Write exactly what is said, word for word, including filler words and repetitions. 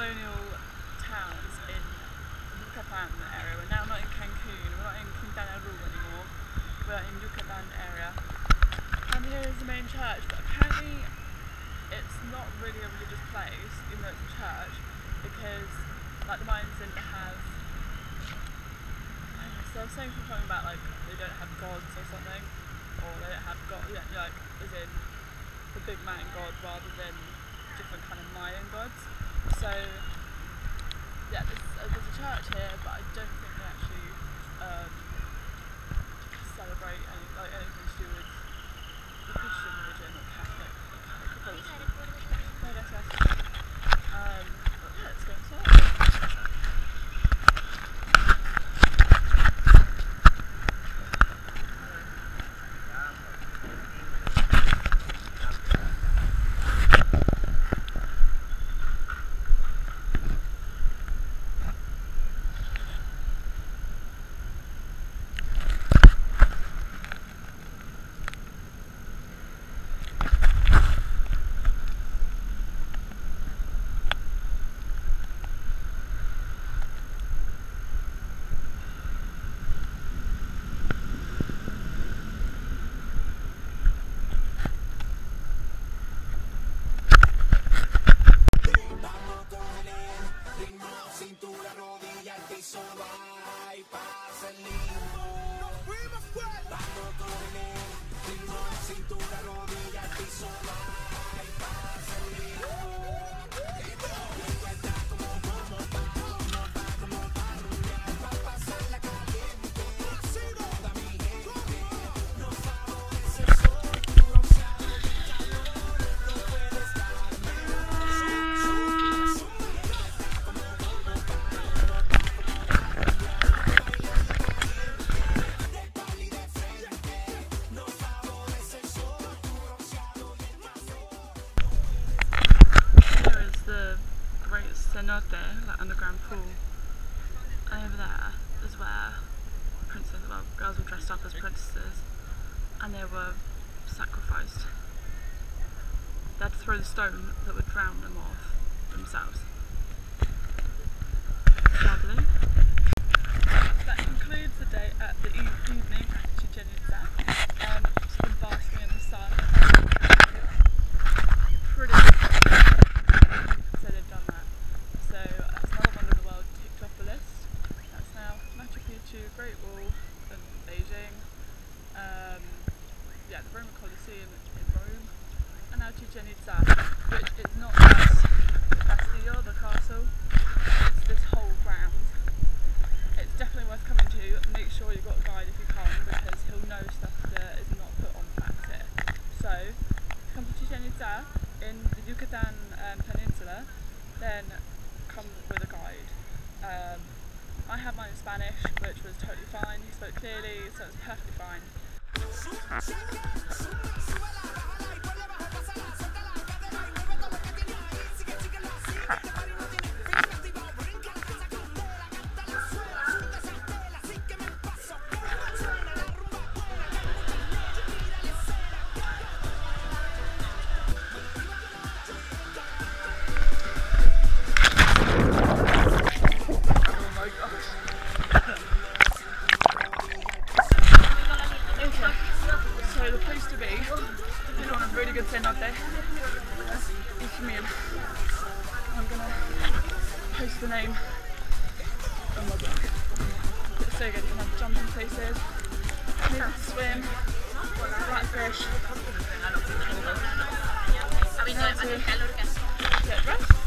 colonial towns in Yucatan area. We're now not in Cancun, we're not in Quintana Roo anymore, we're in Yucatan area. And here is the main church, but apparently it's not really a religious place, even though it's a church, because like the Mayans didn't have, I don't know, so I was saying something about like they don't have gods or something, or they don't have God, yeah, like as in the big man god rather than different kind of Mayan gods. So yeah, there's, uh, there's a church here, but I don't think they actually um, celebrate any, like anything to do with the Christian religion or Catholic. Catholicism. No, that's right. Um, but yeah, let's go inside. Cenotes, like underground pool, and over there is where princesses, well, girls were dressed up as princesses, and they were sacrificed. They had to throw the stone that would drown them off themselves. Lovely. That concludes the day at the e evening at Chichen Itzá. Um, just been basking in the sun. Pretty good. So they've done that. So that's another wonder of the world ticked off the list. That's now Machu Picchu, Great Wall in Beijing, um, yeah, the Roman Colosseum in Rome, and now Chichen Itzá, which is not just the Castillo, the castle, it's this whole ground. It's definitely worth coming to. Make sure you've got a guide if you come, because he'll know stuff that is not put on maps here. So, if you come to Chichen Itzá in the Yucatan um, Peninsula, then come with a guide. Um, I had mine in Spanish, which was totally fine. He spoke clearly, so it's perfectly fine. Cenotes. Itzá. I'm gonna post the name. Oh my god. It's so good. You can have jumping places, maybe swim, flatfish. Get dressed.